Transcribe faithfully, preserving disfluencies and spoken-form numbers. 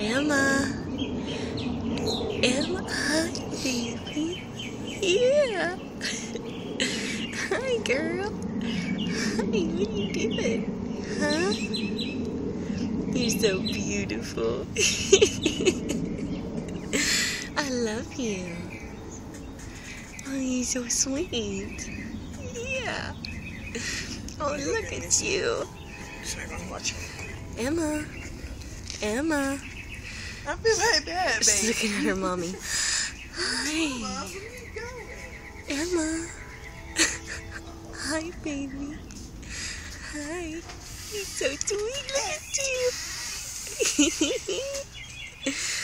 Emma. Emma, hi, baby. Yeah. Hi, girl. Hi, what are you doing? Huh? You're so beautiful. I love you. Oh, you're so sweet. Yeah. Oh, look at you. Emma. Emma. I feel like that, baby. She's looking at her mommy. Hi. Mom, where you going? Emma. Hi, baby. Hi. You're so sweet. Look at you.